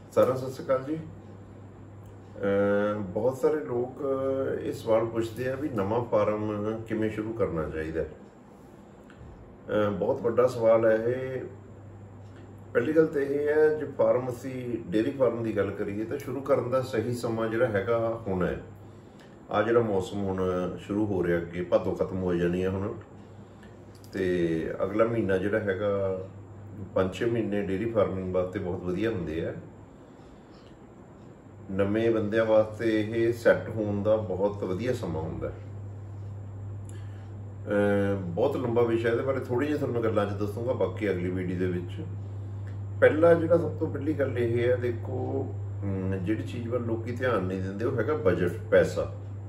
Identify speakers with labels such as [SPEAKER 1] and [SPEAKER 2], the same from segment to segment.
[SPEAKER 1] ਸਾਰਿਆਂ ਨੂੰ ਸਤਿ ਸ਼੍ਰੀ ਅਕਾਲ ਜੀ। ਬਹੁਤ ਸਾਰੇ ਲੋਕ ਇਹ ਸਵਾਲ ਪੁੱਛਦੇ ਆ ਵੀ ਨਵਾਂ ਫਾਰਮ ਕਿਵੇਂ ਸ਼ੁਰੂ ਕਰਨਾ ਚਾਹੀਦਾ। ਬਹੁਤ ਵੱਡਾ ਸਵਾਲ ਹੈ ਇਹ। ਪਹਿਲੀ ਗੱਲ ਤਾਂ ਇਹ ਹੈ, ਜੇ ਫਾਰਮ ਅਸੀਂ ਡੇਅਰੀ ਫਾਰਮ ਦੀ ਗੱਲ ਕਰੀਏ ਤਾਂ ਸ਼ੁਰੂ ਕਰਨ ਦਾ ਸਹੀ ਸਮਾਂ ਜਿਹੜਾ ਹੈਗਾ ਹੁਣ ਹੈ। ਆ ਜਿਹੜਾ ਮੌਸਮ ਹੁਣ ਸ਼ੁਰੂ ਹੋ ਰਿਹਾ, ਅੱਗੇ ਭਾਦੋਂ ਖਤਮ ਹੋ ਜਾਣੀ ਹੈ ਹੁਣ, ਤੇ ਅਗਲਾ ਮਹੀਨਾ ਜਿਹੜਾ ਹੈਗਾ 5-6 ਮਹੀਨੇ ਡੇਅਰੀ ਫਾਰਮਿੰਗ ਵਾਸਤੇ ਬਹੁਤ ਵਧੀਆ ਹੁੰਦੇ ਆ। ਨਵੇਂ ਬੰਦਿਆਂ ਵਾਸਤੇ ਇਹ ਸੈੱਟ ਹੋਣ ਦਾ ਬਹੁਤ ਵਧੀਆ ਸਮਾਂ ਹੁੰਦਾ। ਬਹੁਤ ਲੰਬਾ ਵਿਸ਼ਾ, ਇਹਦੇ ਬਾਰੇ ਥੋੜ੍ਹੀ ਜਿਹੀ ਤੁਹਾਨੂੰ ਗੱਲਾਂ 'ਚ ਦੱਸੂੰਗਾ, ਬਾਕੀ ਅਗਲੀ ਵੀਡੀਓ ਦੇ ਵਿੱਚ। ਪਹਿਲਾ ਜਿਹੜਾ ਸਭ ਤੋਂ ਪਹਿਲੀ ਗੱਲ ਇਹ ਹੈ, ਦੇਖੋ ਜਿਹੜੀ ਚੀਜ਼ ਵੱਲ ਲੋਕੀ ਧਿਆਨ ਨਹੀਂ ਦਿੰਦੇ ਉਹ ਹੈਗਾ ਬਜਟ, ਪੈਸਾ।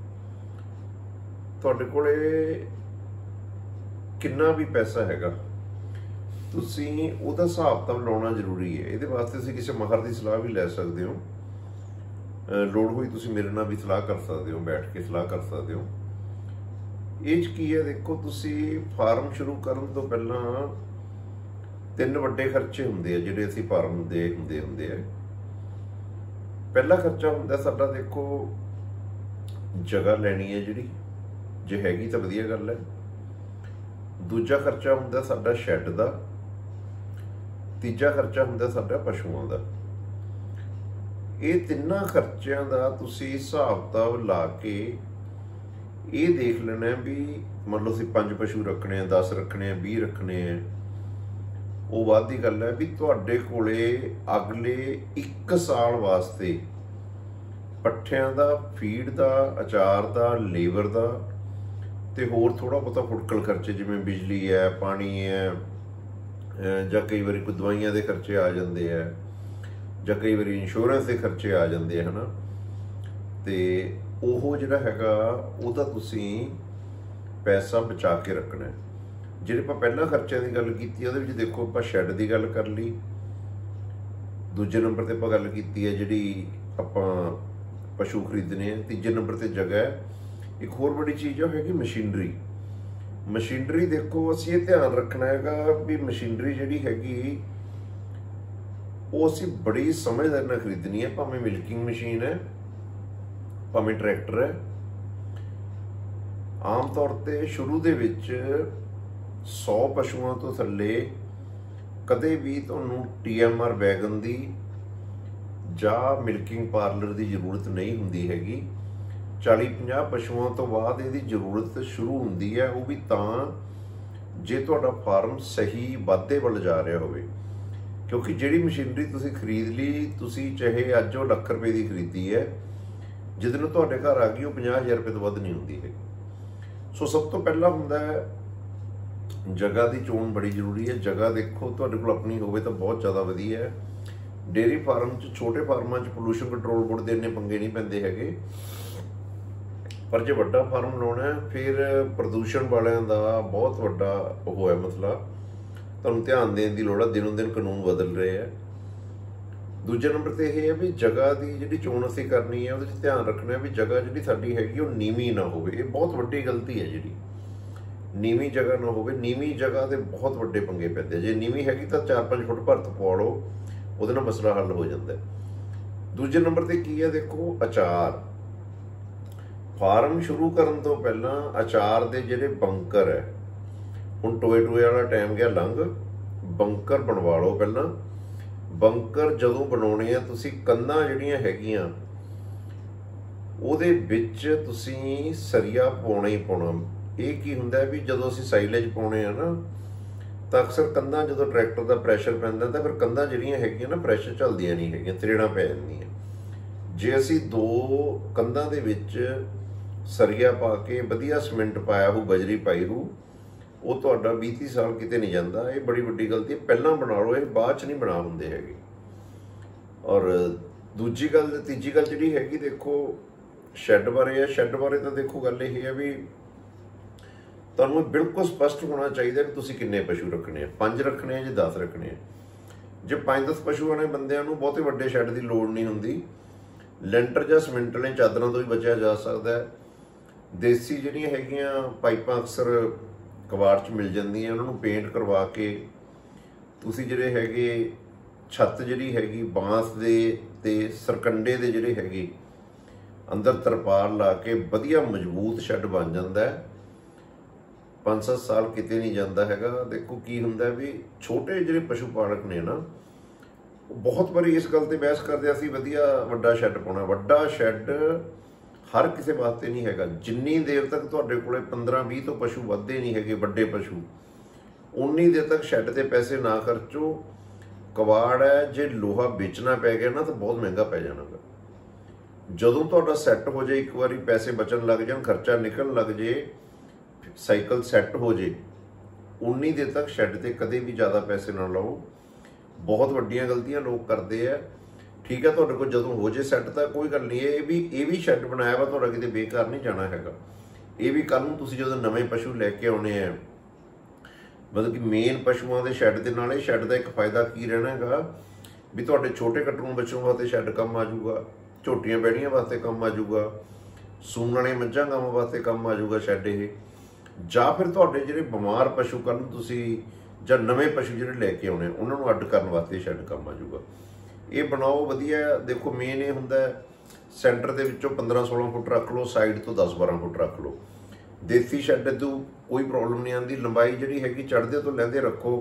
[SPEAKER 1] ਤੁਹਾਡੇ ਕੋਲੇ ਕਿੰਨਾ ਵੀ ਪੈਸਾ ਹੈਗਾ, ਤੁਸੀਂ ਉਹਦਾ ਹਿਸਾਬ ਕਿਤਾਬ ਲਾਉਣਾ ਜ਼ਰੂਰੀ ਹੈ। ਇਹਦੇ ਵਾਸਤੇ ਤੁਸੀਂ ਕਿਸੇ ਮਾਹਰ ਦੀ ਸਲਾਹ ਵੀ ਲੈ ਸਕਦੇ ਹੋ। ਲੋੜ ਹੋਈ ਤੁਸੀਂ ਮੇਰੇ ਨਾਲ ਵੀ ਸਲਾਹ ਕਰ ਸਕਦੇ ਹੋ, ਬੈਠ ਕੇ ਸਲਾਹ ਕਰ ਸਕਦੇ ਹੋ। ਇਹ 'ਚ ਕੀ ਹੈ, ਦੇਖੋ ਤੁਸੀਂ ਫਾਰਮ ਸ਼ੁਰੂ ਕਰਨ ਤੋਂ ਪਹਿਲਾਂ 3 ਵੱਡੇ ਖਰਚੇ ਹੁੰਦੇ ਆ ਜਿਹੜੇ ਅਸੀਂ ਫਾਰਮ ਦੇ ਹੁੰਦੇ ਆ। ਪਹਿਲਾ ਖਰਚਾ ਹੁੰਦਾ ਸਾਡਾ, ਦੇਖੋ ਜਗ੍ਹਾ ਲੈਣੀ ਹੈ ਜਿਹੜੀ, ਜੇ ਹੈਗੀ ਤਾਂ ਵਧੀਆ ਗੱਲ ਹੈ। ਦੂਜਾ ਖਰਚਾ ਹੁੰਦਾ ਸਾਡਾ ਸ਼ੈੱਡ ਦਾ। ਤੀਜਾ ਖਰਚਾ ਹੁੰਦਾ ਸਾਡਾ ਪਸ਼ੂਆਂ ਦਾ। ਇਹ ਤਿੰਨਾਂ ਖਰਚਿਆਂ ਦਾ ਤੁਸੀਂ ਹਿਸਾਬ ਕਿਤਾਬ ਲਾ ਕੇ ਇਹ ਦੇਖ ਲੈਣਾ ਵੀ ਮੰਨ ਲਓ ਅਸੀਂ 5 ਪਸ਼ੂ ਰੱਖਣੇ ਆ, 10 ਰੱਖਣੇ ਆ, 20 ਰੱਖਣੇ ਆ, ਉਹ ਬਾਅਦ ਦੀ ਗੱਲ ਹੈ ਵੀ ਤੁਹਾਡੇ ਕੋਲੇ ਅਗਲੇ 1 ਸਾਲ ਵਾਸਤੇ ਪੱਠਿਆਂ ਦਾ, ਫੀਡ ਦਾ, ਅਚਾਰ ਦਾ, ਲੇਬਰ ਦਾ ਤੇ ਹੋਰ ਥੋੜਾ ਬਹੁਤਾ ਫੁਟਕਲ ਖਰਚੇ ਜਿਵੇਂ ਬਿਜਲੀ ਹੈ, ਪਾਣੀ ਹੈ, ਜਾਂ ਕਈ ਵਾਰੀ ਕੋਈ ਦਵਾਈਆਂ ਦੇ ਖਰਚੇ ਆ ਜਾਂਦੇ ਆ, ਜਾਂ ਕਈ ਵਾਰੀ ਇੰਸ਼ੋਰੈਂਸ ਦੇ ਖਰਚੇ ਆ ਜਾਂਦੇ ਆ, ਹਨਾ। ਤੇ ਉਹ ਜਿਹੜਾ ਹੈਗਾ ਉਹਦਾ ਤੁਸੀਂ ਪੈਸਾ ਬਚਾ ਕੇ ਰੱਖਣਾ। ਜਿਹੜੇ ਆਪਾਂ ਪਹਿਲਾਂ ਖਰਚਿਆਂ ਦੀ ਗੱਲ ਕੀਤੀ ਉਹਦੇ ਵਿੱਚ ਦੇਖੋ ਆਪਾਂ ਸ਼ੈੱਡ ਦੀ ਗੱਲ ਕਰ ਲਈ। ਦੂਜੇ ਨੰਬਰ ਤੇ ਆਪਾਂ ਗੱਲ ਕੀਤੀ ਹੈ ਜਿਹੜੀ ਆਪਾਂ ਪਸ਼ੂ ਖਰੀਦਣੇ ਆ। ਤੀਜੇ ਨੰਬਰ ਤੇ ਜਗ੍ਹਾ ਹੈ। ਇੱਕ ਹੋਰ ਬੜੀ ਚੀਜ਼ ਉਹ ਹੈਗੀ ਮਸ਼ੀਨਰੀ। ਮਸ਼ੀਨਰੀ ਦੇਖੋ ਅਸੀਂ ਇਹ ਧਿਆਨ ਰੱਖਣਾ ਹੈਗਾ ਵੀ ਮਸ਼ੀਨਰੀ ਜਿਹੜੀ ਹੈਗੀ ਉਹ ਅਸੀਂ ਬੜੀ ਸਮਝਦਾਰੀ ਨਾਲ ਖਰੀਦਣੀ ਹੈ। ਭਾਵੇਂ ਮਿਲਕਿੰਗ ਮਸ਼ੀਨ ਹੈ, ਭਾਵੇਂ ਟਰੈਕਟਰ ਹੈ। ਆਮ ਤੌਰ ਤੇ ਸ਼ੁਰੂ ਦੇ ਵਿੱਚ 100 ਪਸ਼ੂਆਂ ਤੋਂ ਥੱਲੇ ਕਦੇ ਵੀ ਤੁਹਾਨੂੰ TMR ਵੈਗਨ ਦੀ ਜਾਂ ਮਿਲਕਿੰਗ ਪਾਰਲਰ ਦੀ ਜ਼ਰੂਰਤ ਨਹੀਂ ਹੁੰਦੀ ਹੈਗੀ। 40-50 ਪਸ਼ੂਆਂ ਤੋਂ ਬਾਅਦ ਇਹਦੀ ਜ਼ਰੂਰਤ ਸ਼ੁਰੂ ਹੁੰਦੀ ਹੈ। ਉਹ ਵੀ ਤਾਂ ਜੇ ਤੁਹਾਡਾ ਫਾਰਮ ਸਹੀ ਵਾਧੇ ਵੱਲ ਜਾ ਰਿਹਾ ਹੋਵੇ। ਕਿਉਂਕਿ ਜਿਹੜੀ ਮਸ਼ੀਨਰੀ ਤੁਸੀਂ ਖਰੀਦ ਲਈ, ਤੁਸੀਂ ਚਾਹੇ ਅੱਜ ਉਹ ਲੱਖ ਰੁਪਏ ਦੀ ਖਰੀਦੀ ਹੈ, ਜਿਹਦੇ ਨੂੰ ਤੁਹਾਡੇ ਘਰ ਆ ਗਈ ਉਹ 50,000 ਰੁਪਏ ਤੋਂ ਵੱਧ ਨਹੀਂ ਹੁੰਦੀ ਹੈ। ਸੋ ਸਭ ਤੋਂ ਪਹਿਲਾਂ ਹੁੰਦਾ ਹੈ ਜਗ੍ਹਾ ਦੀ ਚੋਣ ਬੜੀ ਜ਼ਰੂਰੀ ਹੈ। ਜਗ੍ਹਾ ਦੇਖੋ ਤੁਹਾਡੇ ਕੋਲ ਆਪਣੀ ਹੋਵੇ ਤਾਂ ਬਹੁਤ ਜ਼ਿਆਦਾ ਵਧੀਆ ਹੈ। ਡੇਅਰੀ ਫਾਰਮ 'ਚ, ਛੋਟੇ ਫਾਰਮਾਂ 'ਚ ਪੋਲੂਸ਼ਨ ਕੰਟਰੋਲ ਬੋਰਡ ਦੇ ਇੰਨੇ ਪੰਗੇ ਨਹੀਂ ਪੈਂਦੇ ਹੈਗੇ। ਪਰ ਜੇ ਵੱਡਾ ਫਾਰਮ ਲਾਉਣਾ ਹੈ ਫਿਰ ਪ੍ਰਦੂਸ਼ਣ ਵਾਲਿਆਂ ਦਾ ਬਹੁਤ ਵੱਡਾ ਉਹ ਹੈ ਮਸਲਾ, ਤੁਹਾਨੂੰ ਧਿਆਨ ਦੇਣ ਦੀ ਲੋੜ ਹੈ। ਦਿਨੋਂ ਦਿਨ ਕਾਨੂੰਨ ਬਦਲ ਰਹੇ ਆ। ਦੂਜੇ ਨੰਬਰ ਤੇ ਇਹ ਹੈ ਵੀ ਜਗ੍ਹਾ ਦੀ ਜਿਹੜੀ ਚੋਣ ਅਸੀਂ ਕਰਨੀ ਹੈ ਉਹਦੇ 'ਚ ਧਿਆਨ ਰੱਖਣਾ ਵੀ ਜਗ੍ਹਾ ਜਿਹੜੀ ਸਾਡੀ ਹੈਗੀ ਉਹ ਨੀਵੀਂ ਨਾ ਹੋਵੇ। ਇਹ ਬਹੁਤ ਵੱਡੀ ਗਲਤੀ ਹੈ ਜਿਹੜੀ ਨੀਵੀਂ ਜਗ੍ਹਾ ਨਾ ਹੋਵੇ। ਨੀਵੀਂ ਜਗ੍ਹਾ ਦੇ ਬਹੁਤ ਵੱਡੇ ਪੰਗੇ ਪੈਂਦੇ। ਜੇ ਨੀਵੀਂ ਹੈਗੀ ਤਾਂ 4-5 ਫੁੱਟ ਭਰਤ ਪਵਾ ਲਓ, ਉਹਦੇ ਨਾਲ ਮਸਲਾ ਹੱਲ ਹੋ ਜਾਂਦਾ। ਦੂਜੇ ਨੰਬਰ ਤੇ ਕੀ ਹੈ, ਦੇਖੋ ਅਚਾਰ। ਫਾਰਮ ਸ਼ੁਰੂ ਕਰਨ ਤੋਂ ਪਹਿਲਾਂ ਅਚਾਰ ਦੇ ਜਿਹੜੇ ਬੰਕਰ ਹੈ, ਹੁਣ ਟੋਏ ਵਾਲਾ ਟਾਈਮ ਗਿਆ ਲੰਘ, ਬੰਕਰ ਬਣਵਾ ਲਓ ਪਹਿਲਾਂ। ਬੰਕਰ ਜਦੋਂ ਬਣਾਉਣੇ ਆ ਤੁਸੀਂ ਕੰਧਾਂ ਜਿਹੜੀਆਂ ਹੈਗੀਆਂ ਉਹਦੇ ਵਿੱਚ ਤੁਸੀਂ ਸਰੀਆ ਪਾਉਣਾ ਹੀ ਪਾਉਣਾ। ਇਹ ਕੀ ਹੁੰਦਾ ਵੀ ਜਦੋਂ ਅਸੀਂ ਸਾਈਲੇਜ ਪਾਉਣੇ ਆ ਨਾ ਤਾਂ ਅਕਸਰ ਕੰਧਾਂ ਜਦੋਂ ਟਰੈਕਟਰ ਦਾ ਪ੍ਰੈਸ਼ਰ ਪੈਂਦਾ ਤਾਂ ਫਿਰ ਕੰਧਾਂ ਜਿਹੜੀਆਂ ਹੈਗੀਆਂ ਨਾ ਪ੍ਰੈਸ਼ਰ ਝੱਲਦੀਆਂ ਨਹੀਂ ਹੈਗੀਆਂ, ਤਰੇੜਾਂ ਪੈ ਜਾਂਦੀਆਂ। ਜੇ ਅਸੀਂ 2 ਕੰਧਾਂ ਦੇ ਵਿੱਚ ਸਰੀਆ ਪਾ ਕੇ ਵਧੀਆ ਸੀਮੈਂਟ ਪਾਇਆ ਹੋ, ਬਜਰੀ ਪਾਈ ਹੋ, ਉਹ ਤੁਹਾਡਾ 20-30 ਸਾਲ ਕਿਤੇ ਨਹੀਂ ਜਾਂਦਾ। ਇਹ ਬੜੀ ਵੱਡੀ ਗਲਤੀ ਹੈ। ਪਹਿਲਾਂ ਬਣਾ ਲਓ, ਇਹ ਬਾਅਦ 'ਚ ਨਹੀਂ ਬਣਾ ਹੁੰਦੇ ਹੈਗੇ। ਔਰ ਦੂਜੀ ਗੱਲ, ਤੀਜੀ ਗੱਲ ਜਿਹੜੀ ਹੈਗੀ ਦੇਖੋ ਸ਼ੈੱਡ ਬਾਰੇ ਹੈ। ਸ਼ੈੱਡ ਬਾਰੇ ਤਾਂ ਦੇਖੋ ਗੱਲ ਇਹ ਹੈ ਵੀ ਤੁਹਾਨੂੰ ਬਿਲਕੁਲ ਸਪਸ਼ਟ ਹੋਣਾ ਚਾਹੀਦਾ ਕਿ ਤੁਸੀਂ ਕਿੰਨੇ ਪਸ਼ੂ ਰੱਖਣੇ ਆ। 5 ਰੱਖਣੇ ਆ ਜਾਂ 10 ਰੱਖਣੇ ਆ। ਜੇ 5-10 ਪਸ਼ੂ ਵਾਲੇ ਬੰਦਿਆਂ ਨੂੰ ਬਹੁਤੇ ਵੱਡੇ ਸ਼ੈੱਡ ਦੀ ਲੋੜ ਨਹੀਂ ਹੁੰਦੀ। ਲੈਂਟਰ ਜਾਂ ਸੀਮੈਂਟ ਵਾਲੀਆਂ ਚਾਦਰਾਂ ਤੋਂ ਵੀ ਬਚਿਆ ਜਾ ਸਕਦਾ ਹੈ। ਦੇਸੀ ਜਿਹੜੀਆਂ ਹੈਗੀਆਂ ਪਾਈਪਾਂ ਅਕਸਰ ਕਬਾੜ 'ਚ ਮਿਲ ਜਾਂਦੀਆਂ, ਉਹਨਾਂ ਨੂੰ ਪੇਂਟ ਕਰਵਾ ਕੇ ਤੁਸੀਂ ਜਿਹੜੇ ਹੈਗੇ ਛੱਤ ਜਿਹੜੀ ਹੈਗੀ ਬਾਂਸ ਦੇ ਤੇ ਸਰਕੰਡੇ ਦੇ ਜਿਹੜੇ ਹੈਗੇ ਅੰਦਰ ਤਰਪਾਲ ਲਾ ਕੇ ਵਧੀਆ ਮਜ਼ਬੂਤ ਸ਼ੈੱਡ ਬਣ ਜਾਂਦਾ ਹੈ। 5-7 ਸਾਲ ਕਿਤੇ ਨਹੀਂ ਜਾਂਦਾ ਹੈਗਾ। ਦੇਖੋ ਕੀ ਹੁੰਦਾ ਵੀ ਛੋਟੇ ਜਿਹੜੇ ਪਸ਼ੂ ਪਾਲਕ ਨੇ ਨਾ, ਬਹੁਤ ਵਾਰੀ ਇਸ ਗੱਲ ਤੇ ਬਹਿਸ ਕਰਦੇ ਅਸੀਂ ਵਧੀਆ ਵੱਡਾ ਸ਼ੈੱਡ ਪਾਉਣਾ। ਵੱਡਾ ਸ਼ੈੱਡ ਹਰ ਕਿਸੇ ਵਾਸਤੇ ਨਹੀਂ ਹੈਗਾ। ਜਿੰਨੀ ਦੇਰ ਤੱਕ ਤੁਹਾਡੇ ਕੋਲੇ 15-20 ਤੋਂ ਪਸ਼ੂ ਵੱਧਦੇ ਨਹੀਂ ਹੈਗੇ ਵੱਡੇ ਪਸ਼ੂ, ਉਨੀ ਦੇਰ ਤੱਕ ਸ਼ੈੱਡ ਤੇ ਪੈਸੇ ਨਾ ਖਰਚੋ। ਕਬਾੜ ਹੈ, ਜੇ ਲੋਹਾ ਵੇਚਣਾ ਪੈ ਗਿਆ ਨਾ ਤਾਂ ਬਹੁਤ ਮਹਿੰਗਾ ਪੈ ਜਾਣਾ। ਜਦੋਂ ਤੁਹਾਡਾ ਸੈੱਟ ਹੋ ਜਾਏ, ਇੱਕ ਵਾਰੀ ਪੈਸੇ ਬਚਣ ਲੱਗ ਜਾਣ, ਖਰਚਾ ਨਿਕਲਣ ਲੱਗ ਜੇ, ਸਾਈਕਲ ਸੈੱਟ ਹੋ ਜੇ, ਉਨੀ ਦੇਰ ਤੱਕ ਸ਼ੈੱਡ ਤੇ ਕਦੇ ਵੀ ਜ਼ਿਆਦਾ ਪੈਸੇ ਨਾ ਲਾਓ। ਬਹੁਤ ਵੱਡੀਆਂ ਗਲਤੀਆਂ ਲੋਕ ਕਰਦੇ ਆ। ਠੀਕ ਹੈ, ਤੁਹਾਡੇ ਕੋਲ ਜਦੋਂ ਹੋ ਜੇ ਸੈੱਟ ਤਾਂ ਕੋਈ ਗੱਲ ਨਹੀਂ। ਇਹ ਵੀ ਸ਼ੈੱਡ ਬਣਾਇਆ ਵਾ ਤੁਹਾਡਾ, ਕਿਤੇ ਬੇਕਾਰ ਨਹੀਂ ਜਾਣਾ ਹੈਗਾ। ਇਹ ਵੀ ਕੱਲ੍ਹ ਨੂੰ ਤੁਸੀਂ ਜਦੋਂ ਨਵੇਂ ਪਸ਼ੂ ਲੈ ਕੇ ਆਉਣੇ ਆ, ਮਤਲਬ ਕਿ ਮੇਨ ਪਸ਼ੂਆਂ ਦੇ ਸ਼ੈੱਡ ਦੇ ਨਾਲ ਇਹ ਸ਼ੈੱਡ ਦਾ ਇੱਕ ਫਾਇਦਾ ਕੀ ਰਹਿਣਾ ਹੈਗਾ ਵੀ ਤੁਹਾਡੇ ਛੋਟੇ ਕੱਟਰੂ ਬੱਚਿਆਂ ਵਾਸਤੇ ਸ਼ੈੱਡ ਕੰਮ ਆ ਜਾਊਗਾ, ਝੋਟੀਆਂ ਬੈੜੀਆਂ ਵਾਸਤੇ ਕੰਮ ਆ ਜਾਊਗਾ, ਸੂਣ ਵਾਲੇ ਮੱਝਾਂ ਗਾਵਾਂ ਵਾਸਤੇ ਕੰਮ ਆ ਜਾਊਗਾ ਸ਼ੈੱਡ ਇਹ। ਜਾਂ ਫਿਰ ਤੁਹਾਡੇ ਜਿਹੜੇ ਬਿਮਾਰ ਪਸ਼ੂ ਕੱਲ੍ਹ ਨੂੰ ਤੁਸੀਂ ਜਾਂ ਨਵੇਂ ਪਸ਼ੂ ਜਿਹੜੇ ਲੈ ਕੇ ਆਉਣੇ ਉਹਨਾਂ ਨੂੰ ਅੱਡ ਕਰਨ ਵਾਸਤੇ ਸ਼ੈੱਡ ਕੰਮ ਆ ਜਾਊਗਾ। ਇਹ ਬਣਾਓ ਵਧੀਆ। ਦੇਖੋ ਮੇਨ ਇਹ ਹੁੰਦਾ ਸੈਂਟਰ ਦੇ ਵਿੱਚੋਂ 15-16 ਫੁੱਟ ਰੱਖ ਲਓ, ਸਾਈਡ ਤੋਂ 10-12 ਫੁੱਟ ਰੱਖ ਲਓ। ਦੇਸੀ ਸ਼ੈੱਡ ਤੋਂ ਕੋਈ ਪ੍ਰੋਬਲਮ ਨਹੀਂ ਆਉਂਦੀ। ਲੰਬਾਈ ਜਿਹੜੀ ਹੈਗੀ ਚੜ੍ਹਦੇ ਤੋਂ ਲੈਂਦੇ ਰੱਖੋ।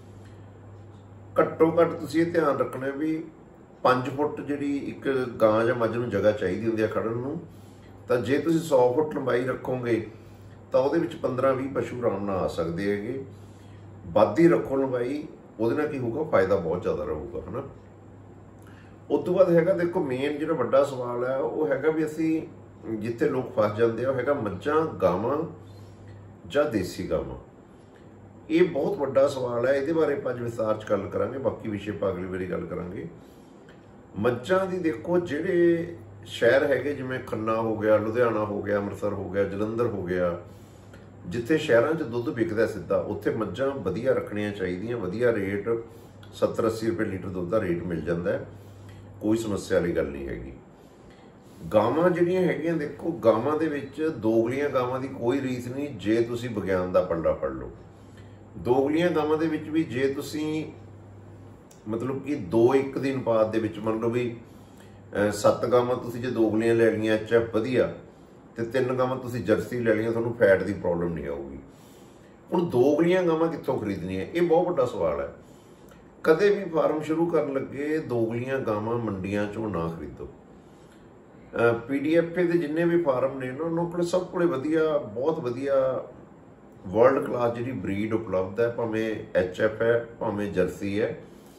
[SPEAKER 1] ਘੱਟੋ ਘੱਟ ਤੁਸੀਂ ਇਹ ਧਿਆਨ ਰੱਖਣਾ ਵੀ 5 ਫੁੱਟ ਜਿਹੜੀ ਇੱਕ ਗਾਂ ਜਾਂ ਮੱਝ ਨੂੰ ਜਗ੍ਹਾ ਚਾਹੀਦੀ ਹੁੰਦੀ ਹੈ ਖੜਨ ਨੂੰ, ਤਾਂ ਜੇ ਤੁਸੀਂ 100 ਫੁੱਟ ਲੰਬਾਈ ਰੱਖੋਗੇ ਤਾਂ ਉਹਦੇ ਵਿੱਚ 15-20 ਪਸ਼ੂ ਆਰਾਮ ਨਾਲ ਆ ਸਕਦੇ ਹੈਗੇ। ਵੱਧ ਹੀ ਰੱਖੋ ਲੰਬਾਈ, ਉਹਦੇ ਨਾਲ ਕੀ ਹੋਊਗਾ, ਫਾਇਦਾ ਬਹੁਤ ਜ਼ਿਆਦਾ ਰਹੂਗਾ, ਹੈ ਨਾ। ਉਸ ਤੋਂ ਬਾਅਦ ਹੈਗਾ ਦੇਖੋ ਮੇਨ ਜਿਹੜਾ ਵੱਡਾ ਸਵਾਲ ਹੈ ਉਹ ਹੈਗਾ ਵੀ ਅਸੀਂ ਜਿੱਥੇ ਲੋਕ ਫਸ ਜਾਂਦੇ ਆ ਉਹ ਹੈਗਾ ਮੱਝਾਂ ਗਾਵਾਂ ਜਾਂ ਦੇਸੀ ਗਾਵਾਂ। ਇਹ ਬਹੁਤ ਵੱਡਾ ਸਵਾਲ ਹੈ। ਇਹਦੇ ਬਾਰੇ ਆਪਾਂ ਅੱਜ ਵਿਸਥਾਰ 'ਚ ਗੱਲ ਕਰਾਂਗੇ। ਬਾਕੀ ਵਿਸ਼ੇ ਆਪਾਂ ਅਗਲੀ ਵਾਰੀ ਗੱਲ ਕਰਾਂਗੇ। ਮੱਝਾਂ ਦੀ ਦੇਖੋ ਜਿਹੜੇ ਸ਼ਹਿਰ ਹੈਗੇ ਜਿਵੇਂ ਖੰਨਾ ਹੋ ਗਿਆ, ਲੁਧਿਆਣਾ ਹੋ ਗਿਆ, ਅੰਮ੍ਰਿਤਸਰ ਹੋ ਗਿਆ, ਜਲੰਧਰ ਹੋ ਗਿਆ, ਜਿੱਥੇ ਸ਼ਹਿਰਾਂ 'ਚ ਦੁੱਧ ਵਿਕਦਾ ਸਿੱਧਾ, ਉੱਥੇ ਮੱਝਾਂ ਵਧੀਆ ਰੱਖਣੀਆਂ ਚਾਹੀਦੀਆਂ। ਵਧੀਆ ਰੇਟ 70-80 ਰੁਪਏ ਲੀਟਰ ਦੁੱਧ ਦਾ ਰੇਟ ਮਿਲ ਜਾਂਦਾ, ਕੋਈ ਸਮੱਸਿਆ ਵਾਲੀ ਗੱਲ ਨਹੀਂ ਹੈਗੀ। ਗਾਵਾਂ ਜਿਹੜੀਆਂ ਹੈਗੀਆਂ ਦੇਖੋ ਗਾਵਾਂ ਦੇ ਵਿੱਚ ਦੋਗਲੀਆਂ ਗਾਵਾਂ ਦੀ ਕੋਈ ਰੀਸ ਨਹੀਂ ਜੇ ਤੁਸੀਂ ਵਿਗਿਆਨ ਦਾ ਪੱਲਾ ਫੜ ਲਓ। ਦੋਗਲੀਆਂ ਗਾਵਾਂ ਦੇ ਵਿੱਚ ਵੀ ਜੇ ਤੁਸੀਂ ਮਤਲਬ ਕਿ 2-1 ਦਿਨ ਬਾਅਦ ਦੇ ਵਿੱਚ ਮੰਨ ਲਓ ਵੀ 7 ਗਾਵਾਂ ਤੁਸੀਂ ਜੇ ਦੋਗਲੀਆਂ ਲੈ ਲਈਆਂ ਐਚਐਫ ਵਧੀਆ ਤੇ 3 ਗਾਵਾਂ ਤੁਸੀਂ ਜਰਸੀ ਲੈ ਲਈਆਂ, ਤੁਹਾਨੂੰ ਫੈਟ ਦੀ ਪ੍ਰੋਬਲਮ ਨਹੀਂ ਆਊਗੀ। ਹੁਣ ਦੋਗਲੀਆਂ ਗਾਵਾਂ ਕਿੱਥੋਂ ਖਰੀਦਣੀਆਂ, ਇਹ ਬਹੁਤ ਵੱਡਾ ਸਵਾਲ ਹੈ। ਕਦੇ ਵੀ ਫਾਰਮ ਸ਼ੁਰੂ ਕਰਨ ਲੱਗੇ ਦੋਗਲੀਆਂ ਗਾਵਾਂ ਮੰਡੀਆਂ 'ਚੋਂ ਨਾ ਖਰੀਦੋ। PDFA ਦੇ ਜਿੰਨੇ ਵੀ ਫਾਰਮ ਨੇ ਉਹਨਾਂ ਕੋਲ ਸਭ ਕੋਲੇ ਵਧੀਆ, ਬਹੁਤ ਵਧੀਆ ਵਰਲਡ ਕਲਾਸ ਜਿਹੜੀ ਬਰੀਡ ਉਪਲਬਧ ਹੈ, ਭਾਵੇਂ HF ਹੈ ਭਾਵੇਂ ਜਰਸੀ ਹੈ।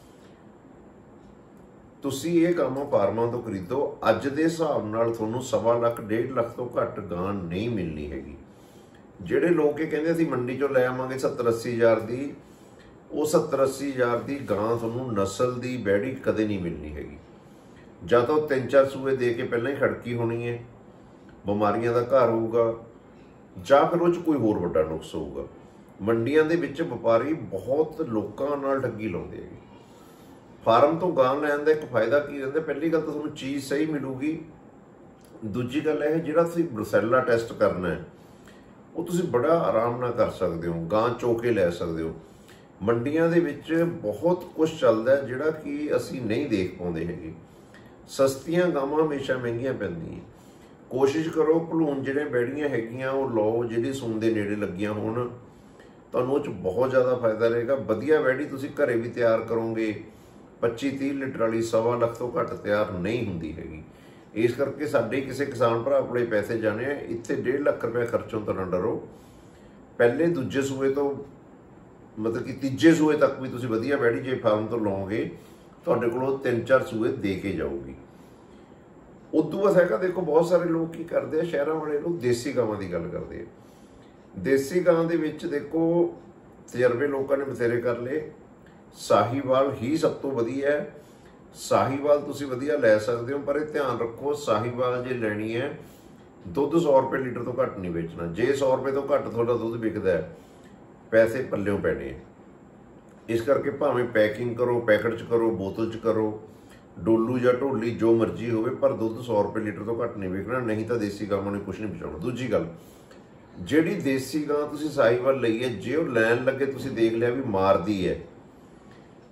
[SPEAKER 1] ਤੁਸੀਂ ਇਹ ਗਾਵਾਂ ਫਾਰਮਾਂ ਤੋਂ ਖਰੀਦੋ। ਅੱਜ ਦੇ ਹਿਸਾਬ ਨਾਲ ਤੁਹਾਨੂੰ 1.25 ਲੱਖ 1.5 ਲੱਖ ਤੋਂ ਘੱਟ ਗਾਂ ਨਹੀਂ ਮਿਲਣੀ ਹੈਗੀ। ਜਿਹੜੇ ਲੋਕ ਇਹ ਕਹਿੰਦੇ ਅਸੀਂ ਮੰਡੀ 'ਚੋਂ ਲੈ ਆਵਾਂਗੇ 70-80 ਹਜ਼ਾਰ ਦੀ, ਉਹ 70-80 ਹਜ਼ਾਰ ਦੀ ਗਾਂ ਤੁਹਾਨੂੰ ਨਸਲ ਦੀ ਬੈੜੀ ਕਦੇ ਨਹੀਂ ਮਿਲਣੀ ਹੈਗੀ। ਜਾਂ ਤਾਂ ਉਹ 3-4 ਸੂਏ ਦੇ ਕੇ ਪਹਿਲਾਂ ਹੀ ਖੜਕੀ ਹੋਣੀ ਹੈ, ਬਿਮਾਰੀਆਂ ਦਾ ਘਰ ਹੋਊਗਾ, ਜਾਂ ਫਿਰ ਉਹ 'ਚ ਕੋਈ ਹੋਰ ਵੱਡਾ ਨੁਕਸ ਹੋਊਗਾ। ਮੰਡੀਆਂ ਦੇ ਵਿੱਚ ਵਪਾਰੀ ਬਹੁਤ ਲੋਕਾਂ ਨਾਲ ਠੱਗੀ ਲਾਉਂਦੇ ਹੈਗੇ। ਫਾਰਮ ਤੋਂ ਗਾਂ ਲੈਣ ਦਾ ਇੱਕ ਫਾਇਦਾ ਕੀ ਰਹਿੰਦਾ, ਪਹਿਲੀ ਗੱਲ ਤਾਂ ਤੁਹਾਨੂੰ ਚੀਜ਼ ਸਹੀ ਮਿਲੂਗੀ। ਦੂਜੀ ਗੱਲ ਇਹ ਜਿਹੜਾ ਤੁਸੀਂ ਬਰੂਸੈਲਾ ਟੈਸਟ ਕਰਨਾ ਹੈ ਉਹ ਤੁਸੀਂ ਬੜਾ ਆਰਾਮ ਨਾਲ ਕਰ ਸਕਦੇ ਹੋ, ਗਾਂ ਚੋ ਕੇ ਲੈ ਸਕਦੇ ਹੋ। ਮੰਡੀਆਂ ਦੇ ਵਿੱਚ ਬਹੁਤ ਕੁਝ ਚੱਲਦਾ ਜਿਹੜਾ ਕਿ ਅਸੀਂ ਨਹੀਂ ਦੇਖ ਪਾਉਂਦੇ ਹੈਗੇ। ਸਸਤੀਆਂ ਗਾਵਾਂ ਹਮੇਸ਼ਾ ਮਹਿੰਗੀਆਂ ਪੈਂਦੀਆਂ। ਕੋਸ਼ਿਸ਼ ਕਰੋ ਭਲੂਣ ਜਿਹੜੇ ਬੈੜੀਆਂ ਹੈਗੀਆਂ ਉਹ ਲਓ ਜਿਹੜੀ ਸੂਣ ਦੇ ਨੇੜੇ ਲੱਗੀਆਂ ਹੋਣ, ਤੁਹਾਨੂੰ ਉਹ 'ਚ ਬਹੁਤ ਜ਼ਿਆਦਾ ਫਾਇਦਾ ਰਹੇਗਾ। ਵਧੀਆ ਬੈੜੀ ਤੁਸੀਂ ਘਰੇ ਵੀ ਤਿਆਰ ਕਰੋਗੇ 25-30 ਲੀਟਰ ਵਾਲੀ 1.25 ਲੱਖ ਤੋਂ ਘੱਟ ਤਿਆਰ ਨਹੀਂ ਹੁੰਦੀ ਹੈਗੀ। ਇਸ ਕਰਕੇ ਸਾਡੇ ਕਿਸੇ ਕਿਸਾਨ ਭਰਾ ਕੋਲੇ ਪੈਸੇ ਜਾਣੇ ਆ, ਇੱਥੇ 1.5 ਲੱਖ ਰੁਪਏ ਖਰਚੋਂ ਤਾਂ ਨਾ ਡਰੋ। ਪਹਿਲੇ ਦੂਜੇ ਸੂਏ ਤੋਂ ਮਤਲਬ ਕਿ ਤੀਜੇ ਸੂਏ ਤੱਕ ਵੀ ਤੁਸੀਂ ਵਧੀਆ ਬੈੜੀ ਜੇ ਫਾਰਮ ਤੋਂ ਲਓਗੇ ਤੁਹਾਡੇ ਕੋਲੋਂ 3-4 ਸੂਏ ਦੇ ਕੇ ਜਾਊਗੀ। ਉਦੋਂ ਬਾਅਦ ਹੈਗਾ ਦੇਖੋ ਬਹੁਤ ਸਾਰੇ ਲੋਕ ਕੀ ਕਰਦੇ ਆ, ਸ਼ਹਿਰਾਂ ਵਾਲੇ ਲੋਕ ਦੇਸੀ ਗਾਵਾਂ ਦੀ ਗੱਲ ਕਰਦੇ ਆ। ਦੇਸੀ ਗਾਂ ਦੇ ਵਿੱਚ ਦੇਖੋ ਤਜਰਬੇ ਲੋਕਾਂ ਨੇ ਬਥੇਰੇ ਕਰ ਲਏ। ਸਾਹੀਵਾਲ ਹੀ ਸਭ ਤੋਂ ਵਧੀਆ ਹੈ। ਸਾਹੀਵਾਲ ਤੁਸੀਂ ਵਧੀਆ ਲੈ ਸਕਦੇ ਹੋ, ਪਰ ਇਹ ਧਿਆਨ ਰੱਖੋ ਸਾਹੀਵਾਲ ਜੇ ਲੈਣੀ ਹੈ ਦੁੱਧ 100 ਰੁਪਏ ਲੀਟਰ ਤੋਂ ਘੱਟ ਨਹੀਂ ਵੇਚਣਾ। ਜੇ 100 ਰੁਪਏ ਤੋਂ ਘੱਟ ਤੁਹਾਡਾ ਦੁੱਧ ਵਿਕਦਾ ਹੈ ਪੈਸੇ ਪੱਲਿਓਂ ਪੈਣੇ। ਇਸ ਕਰਕੇ ਭਾਵੇਂ ਪੈਕਿੰਗ ਕਰੋ, ਪੈਕਟ 'ਚ ਕਰੋ, ਬੋਤਲ 'ਚ ਕਰੋ, ਡੋਲੂ ਜਾਂ ਢੋਲੀ ਜੋ ਮਰਜ਼ੀ ਹੋਵੇ, ਪਰ ਦੁੱਧ 100 ਰੁਪਏ ਲੀਟਰ ਤੋਂ ਘੱਟ ਨਹੀਂ ਵਿਕਣਾ, ਨਹੀਂ ਤਾਂ ਦੇਸੀ ਗਾਵਾਂ ਨੇ ਕੁਛ ਨਹੀਂ ਪਹੁੰਚਾਉਣਾ। ਦੂਜੀ ਗੱਲ, ਜਿਹੜੀ ਦੇਸੀ ਗਾਂ ਤੁਸੀਂ ਸਾਹੀਵਾਲ ਲਈ ਹੈ, ਜੇ ਉਹ ਲੈਣ ਲੱਗੇ ਤੁਸੀਂ ਦੇਖ ਲਿਆ ਵੀ ਮਾਰਦੀ ਹੈ,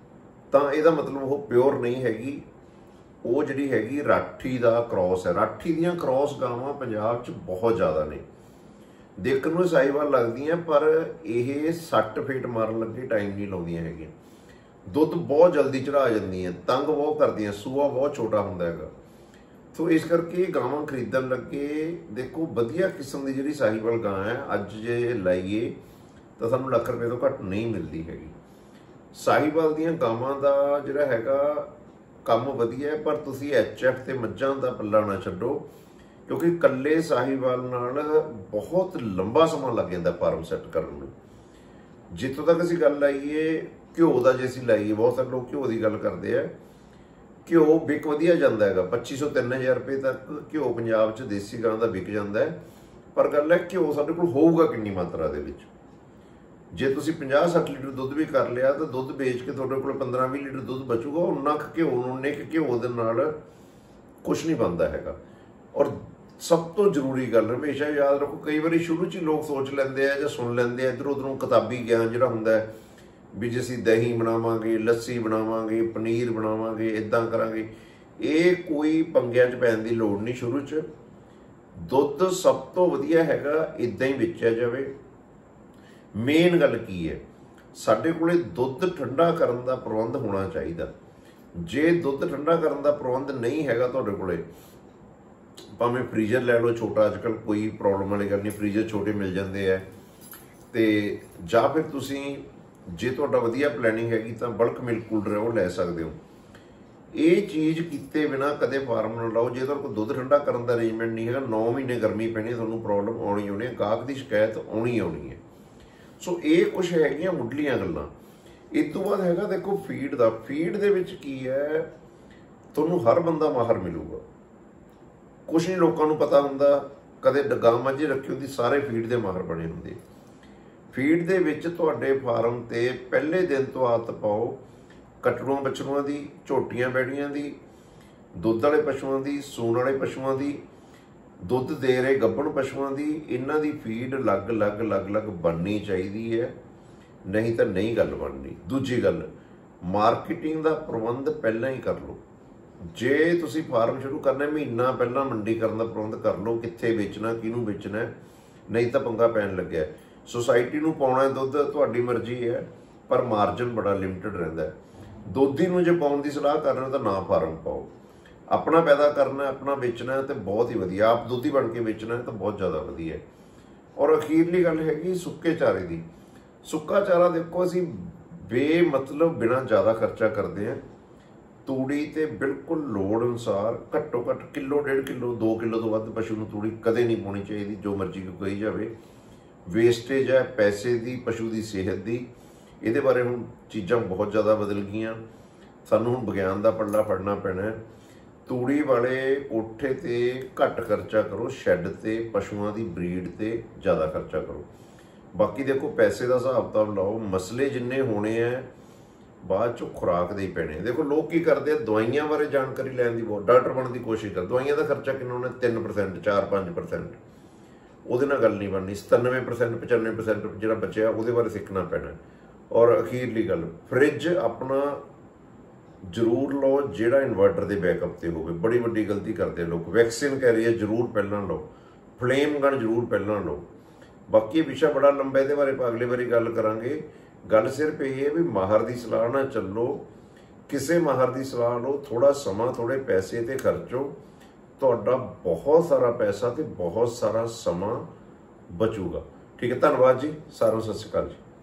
[SPEAKER 1] ਤਾਂ ਇਹਦਾ ਮਤਲਬ ਉਹ ਪਿਓਰ ਨਹੀਂ ਹੈਗੀ, ਉਹ ਜਿਹੜੀ ਹੈਗੀ ਰਾਠੀ ਦਾ ਕ੍ਰੋਸ ਹੈ। ਰਾਠੀ ਦੀਆਂ ਕ੍ਰੋਸ ਗਾਵਾਂ ਪੰਜਾਬ 'ਚ ਬਹੁਤ ਜ਼ਿਆਦਾ ਨੇ, ਦੇਖਣ ਨੂੰ ਸਾਹੀਵਾਲ ਲੱਗਦੀਆਂ, ਪਰ ਇਹ ਸੱਟ ਫੇਟ ਮਾਰਨ ਲੱਗੇ ਟਾਈਮ ਨਹੀਂ ਲਾਉਂਦੀਆਂ ਹੈਗੀਆਂ। ਦੁੱਧ ਬਹੁਤ ਜਲਦੀ ਚੜਾ ਜਾਂਦੀਆਂ, ਤੰਗ ਬਹੁਤ ਕਰਦੀਆਂ, ਸੂਆ ਬਹੁਤ ਛੋਟਾ ਹੁੰਦਾ ਹੈਗਾ। ਸੋ ਇਸ ਕਰਕੇ ਗਾਵਾਂ ਖਰੀਦਣ ਲੱਗੇ ਦੇਖੋ ਵਧੀਆ ਕਿਸਮ ਦੀ ਜਿਹੜੀ ਸਾਹੀਵਾਲ ਗਾਂ ਹੈ, ਅੱਜ ਜੇ ਲਾਈਏ ਤਾਂ ਸਾਨੂੰ ਲੱਖ ਰੁਪਏ ਤੋਂ ਘੱਟ ਨਹੀਂ ਮਿਲਦੀ ਹੈਗੀ। ਸਾਹੀਵਾਲ ਦੀਆਂ ਗਾਵਾਂ ਦਾ ਜਿਹੜਾ ਹੈਗਾ ਕੰਮ ਵਧੀਆ ਹੈ, ਪਰ ਤੁਸੀਂ HF ਤੇ ਮੱਝਾਂ ਦਾ ਪੱਲਾ ਨਾ ਛੱਡੋ, ਕਿਉਂਕਿ ਇਕੱਲੇ ਸਾਹੀਵਾਲ ਨਾਲ ਬਹੁਤ ਲੰਬਾ ਸਮਾਂ ਲੱਗ ਜਾਂਦਾ ਫਾਰਮ ਸੈੱਟ ਕਰਨ ਨੂੰ। ਜਿੱਥੋਂ ਤੱਕ ਅਸੀਂ ਗੱਲ ਲਾਈਏ ਘਿਓ ਦਾ, ਜੇ ਅਸੀਂ ਲਾਈਏ, ਬਹੁਤ ਸਾਰੇ ਲੋਕ ਘਿਓ ਦੀ ਗੱਲ ਕਰਦੇ ਆ, ਘਿਓ ਵਿਕ ਵਧੀਆ ਜਾਂਦਾ ਹੈਗਾ, 2500 3000 ਰੁਪਏ ਤੱਕ ਘਿਓ ਪੰਜਾਬ 'ਚ ਦੇਸੀ ਗਾਂ ਦਾ ਵਿਕ ਜਾਂਦਾ ਹੈ। ਪਰ ਗੱਲ ਹੈ ਘਿਓ ਸਾਡੇ ਕੋਲ ਹੋਊਗਾ ਕਿੰਨੀ ਮਾਤਰਾ ਦੇ ਵਿੱਚ। ਜੇ ਤੁਸੀਂ 50-60 ਲੀਟਰ ਦੁੱਧ ਵੀ ਕਰ ਲਿਆ ਤਾਂ ਦੁੱਧ ਵੇਚ ਕੇ ਤੁਹਾਡੇ ਕੋਲ 15-20 ਲੀਟਰ ਦੁੱਧ ਬਚੂਗਾ, ਉਨਾ ਕੁ ਘਿਓ ਨੂੰ, ਉਨੇ ਕੁ ਘਿਓ ਦੇ ਨਾਲ ਕੁਛ ਨਹੀਂ ਬਣਦਾ ਹੈਗਾ। ਔਰ ਸਭ ਤੋਂ ਜ਼ਰੂਰੀ ਗੱਲ ਹਮੇਸ਼ਾ ਯਾਦ ਰੱਖੋ, ਕਈ ਵਾਰੀ ਸ਼ੁਰੂ 'ਚ ਹੀ ਲੋਕ ਸੋਚ ਲੈਂਦੇ ਆ ਜਾਂ ਸੁਣ ਲੈਂਦੇ ਆ ਇੱਧਰ ਉੱਧਰੋਂ ਕਿਤਾਬੀ ਗਿਆਨ ਜਿਹੜਾ ਹੁੰਦਾ ਹੈ ਵੀ ਜੇ ਅਸੀਂ ਦਹੀਂ ਬਣਾਵਾਂਗੇ, ਲੱਸੀ ਬਣਾਵਾਂਗੇ, ਪਨੀਰ ਬਣਾਵਾਂਗੇ, ਇੱਦਾਂ ਕਰਾਂਗੇ। ਇਹ ਕੋਈ ਪੰਗਿਆਂ 'ਚ ਪੈਣ ਦੀ ਲੋੜ ਨਹੀਂ। ਸ਼ੁਰੂ 'ਚ ਦੁੱਧ ਸਭ ਤੋਂ ਵਧੀਆ ਹੈਗਾ ਇੱਦਾਂ ਹੀ ਵੇਚਿਆ ਜਾਵੇ। ਮੇਨ ਗੱਲ ਕੀ ਹੈ, ਸਾਡੇ ਕੋਲੇ ਦੁੱਧ ਠੰਡਾ ਕਰਨ ਦਾ ਪ੍ਰਬੰਧ ਹੋਣਾ ਚਾਹੀਦਾ। ਜੇ ਦੁੱਧ ਠੰਡਾ ਕਰਨ ਦਾ ਪ੍ਰਬੰਧ ਨਹੀਂ ਹੈਗਾ ਤੁਹਾਡੇ ਕੋਲੇ, ਭਾਵੇਂ ਫਰੀਜ਼ਰ ਲੈ ਲਓ ਛੋਟਾ, ਅੱਜ ਕੱਲ੍ਹ ਕੋਈ ਪ੍ਰੋਬਲਮ ਵਾਲੀ ਗੱਲ ਨਹੀਂ, ਫਰੀਜ਼ਰ ਛੋਟੇ ਮਿਲ ਜਾਂਦੇ ਆ। ਤੇ ਜਾਂ ਫਿਰ ਤੁਸੀਂ ਜੇ ਤੁਹਾਡਾ ਵਧੀਆ ਪਲੈਨਿੰਗ ਹੈਗੀ ਤਾਂ ਬਲਕ ਮਿਲਕ ਕੂਲਰ ਉਹ ਲੈ ਸਕਦੇ ਹੋ। ਇਹ ਚੀਜ਼ ਕੀਤੇ ਬਿਨਾ ਕਦੇ ਫਾਰਮ ਨਾ ਲਾਓ। ਜੇ ਤੁਹਾਡੇ ਕੋਲ ਦੁੱਧ ਠੰਡਾ ਕਰਨ ਦਾ ਅਰੇਂਜਮੈਂਟ ਨਹੀਂ ਹੈਗਾ, 9 ਮਹੀਨੇ ਗਰਮੀ ਪੈਣੀ, ਤੁਹਾਨੂੰ ਪ੍ਰੋਬਲਮ ਆਉਣੀ ਹੈ, ਗਾਹਕ ਦੀ ਸ਼ਿਕਾਇਤ ਆਉਣੀ ਹੈ। ਸੋ ਇਹ ਕੁਛ ਹੈਗੀਆਂ ਮੁੱਢਲੀਆਂ ਗੱਲਾਂ। ਇਸ ਤੋਂ ਬਾਅਦ ਹੈਗਾ ਦੇਖੋ ਫੀਡ ਦਾ। ਫੀਡ ਦੇ ਵਿੱਚ ਕੀ ਹੈ, ਤੁਹਾਨੂੰ ਹਰ ਬੰਦਾ ਮਾਹਰ ਮਿਲੂਗਾ, ਕੁਛ ਨਹੀਂ ਲੋਕਾਂ ਨੂੰ ਪਤਾ ਹੁੰਦਾ। ਕਦੇ ਗਾਂ ਮੱਝ ਰੱਖੀ ਹੁੰਦੀ, ਸਾਰੇ ਫੀਡ ਦੇ ਮਾਹਰ ਬਣੇ ਹੁੰਦੇ। ਫੀਡ ਦੇ ਵਿੱਚ ਤੁਹਾਡੇ ਫਾਰਮ ਤੇ ਪਹਿਲੇ ਦਿਨ ਤੋਂ ਆਦਤ ਪਾਓ ਕੱਟੜੂਆਂ ਬੱਛੜੂਆਂ ਦੀ, ਝੋਟੀਆਂ ਬੈੜੀਆਂ ਦੀ, ਦੁੱਧ ਵਾਲੇ ਪਸ਼ੂਆਂ ਦੀ, ਸੂਣ ਵਾਲੇ ਪਸ਼ੂਆਂ ਦੀ, ਦੁੱਧ ਦੇ ਰਹੇ ਗੱਭਣ ਪਸ਼ੂਆਂ ਦੀ, ਇਹਨਾਂ ਦੀ ਫੀਡ ਅਲੱਗ-ਅਲੱਗ ਬਣਨੀ ਚਾਹੀਦੀ ਹੈ, ਨਹੀਂ ਤਾਂ ਨਹੀਂ ਗੱਲ ਬਣਨੀ। ਦੂਜੀ ਗੱਲ, ਮਾਰਕੀਟਿੰਗ ਦਾ ਪ੍ਰਬੰਧ ਪਹਿਲਾਂ ਹੀ ਕਰ ਲਓ। ਜੇ ਤੁਸੀਂ ਫਾਰਮ ਸ਼ੁਰੂ ਕਰਨਾ, ਮਹੀਨਾ ਪਹਿਲਾਂ ਮੰਡੀ ਕਰਨ ਦਾ ਪ੍ਰਬੰਧ ਕਰ ਲਓ, ਕਿੱਥੇ ਵੇਚਣਾ, ਕਿਹਨੂੰ ਵੇਚਣਾ, ਨਹੀਂ ਤਾਂ ਪੰਗਾ ਪੈਣ ਲੱਗਿਆ। ਸੁਸਾਇਟੀ ਨੂੰ ਪਾਉਣਾ ਦੁੱਧ ਤੁਹਾਡੀ ਮਰਜ਼ੀ ਹੈ, ਪਰ ਮਾਰਜਨ ਬੜਾ ਲਿਮਟਿਡ ਰਹਿੰਦਾ। ਦੋਧੀ ਨੂੰ ਜੇ ਪਾਉਣ ਦੀ ਸਲਾਹ ਕਰ ਰਹੇ ਹੋ ਤਾਂ ਨਾ ਫਾਰਮ ਪਾਓ। ਆਪਣਾ ਪੈਦਾ ਕਰਨਾ, ਆਪਣਾ ਵੇਚਣਾ ਤੇ ਬਹੁਤ ਹੀ ਵਧੀਆ, ਆਪ ਦੁੱਧੀ ਬਣ ਕੇ ਵੇਚਣਾ ਤਾਂ ਬਹੁਤ ਜ਼ਿਆਦਾ ਵਧੀਆ। ਔਰ ਅਖੀਰਲੀ ਗੱਲ ਹੈਗੀ ਸੁੱਕੇ ਚਾਰੇ ਦੀ। ਸੁੱਕਾ ਚਾਰਾ ਦੇਖੋ ਅਸੀਂ ਬੇਮਤਲਬ ਬਿਨਾਂ ਜ਼ਿਆਦਾ ਖਰਚਾ ਕਰਦੇ ਹਾਂ। ਤੂੜੀ ਤੇ ਬਿਲਕੁਲ ਲੋੜ ਅਨੁਸਾਰ ਘੱਟੋ ਘੱਟ ਕਿਲੋ, 1.5 ਕਿਲੋ, 2 ਕਿਲੋ ਤੋਂ ਵੱਧ ਪਸ਼ੂ ਨੂੰ ਤੂੜੀ ਕਦੇ ਨਹੀਂ ਪਾਉਣੀ ਚਾਹੀਦੀ, ਜੋ ਮਰਜ਼ੀ ਕੋਈ ਕਹੀ ਜਾਵੇ। ਵੇਸਟੇਜ ਹੈ ਪੈਸੇ ਦੀ, ਪਸ਼ੂ ਦੀ ਸਿਹਤ ਦੀ। ਇਹਦੇ ਬਾਰੇ ਹੁਣ ਚੀਜ਼ਾਂ ਬਹੁਤ ਜ਼ਿਆਦਾ ਬਦਲ ਗਈਆਂ, ਸਾਨੂੰ ਹੁਣ ਵਿਗਿਆਨ ਦਾ ਪੱਲਾ ਫੜਨਾ ਪੈਣਾ। ਤੂੜੀ ਵਾਲੇ ਕੋਠੇ ਤੇ ਘੱਟ ਖਰਚਾ ਕਰੋ, ਸ਼ੈੱਡ ਤੇ ਪਸ਼ੂਆਂ ਦੀ ਬਰੀਡ ਤੇ ਜ਼ਿਆਦਾ ਖਰਚਾ ਕਰੋ। ਬਾਕੀ ਦੇਖੋ ਪੈਸੇ ਦਾ ਹਿਸਾਬ ਕਿਤਾਬ ਲਾਓ। ਮਸਲੇ ਜਿੰਨੇ ਹੋਣੇ ਆ ਬਾਅਦ ਚੋਂ ਖੁਰਾਕ ਦੇ ਹੀ ਪੈਣੇ। ਦੇਖੋ ਲੋਕ ਕੀ ਕਰਦੇ ਆ, ਦਵਾਈਆਂ ਬਾਰੇ ਜਾਣਕਾਰੀ ਲੈਣ ਦੀ ਬਹੁਤ, ਡਾਕਟਰ ਬਣਨ ਦੀ ਕੋਸ਼ਿਸ਼ ਕਰ। ਦਵਾਈਆਂ ਦਾ ਖਰਚਾ ਕਿੰਨਾ ਹੋਣਾ, 3%, 4-5%। ਉਹਦੇ ਨਾਲ ਗੱਲ ਨਹੀਂ ਬਣਨੀ। 97%, 95% ਜਿਹੜਾ ਬਚਿਆ ਉਹਦੇ ਬਾਰੇ ਸਿੱਖਣਾ ਪੈਣਾ। ਔਰ ਅਖੀਰਲੀ ਗੱਲ, ਫਰਿੱਜ ਆਪਣਾ ਜ਼ਰੂਰ ਲਓ ਜਿਹੜਾ ਇਨਵਰਟਰ ਦੇ ਬੈਕਅਪ ਤੇ ਹੋਵੇ। ਬੜੀ ਵੱਡੀ ਗਲਤੀ ਕਰਦੇ ਲੋਕ। ਵੈਕਸੀਨ ਕੈਰੀਅਰ ਜ਼ਰੂਰ ਪਹਿਲਾਂ ਲਓ, ਫਲੇਮ ਗਨ ਜ਼ਰੂਰ ਪਹਿਲਾਂ ਲਓ। ਬਾਕੀ ਵਿਸ਼ਾ ਬੜਾ ਲੰਬਾ, ਇਹਦੇ ਬਾਰੇ ਅਗਲੀ ਵਾਰੀ ਗੱਲ ਕਰਾਂਗੇ। ਗੱਲ ਸਿਰਫ ਇਹ ਹੈ ਵੀ ਮਾਹਰ ਦੀ ਸਲਾਹ ਨਾਲ ਚੱਲੋ, ਕਿਸੇ ਮਾਹਰ ਦੀ ਸਲਾਹ ਲਓ, ਥੋੜਾ ਸਮਾਂ, ਥੋੜੇ ਪੈਸੇ ਤੇ ਖਰਚੋ, ਤੁਹਾਡਾ ਬਹੁਤ ਸਾਰਾ ਪੈਸਾ ਤੇ ਬਹੁਤ ਸਾਰਾ ਸਮਾਂ ਬਚੂਗਾ। ਠੀਕ ਹੈ, ਧੰਨਵਾਦ ਜੀ, ਸਾਰਿਆਂ ਨੂੰ ਸਤਿ ਸ਼੍ਰੀ ਅਕਾਲ ਜੀ।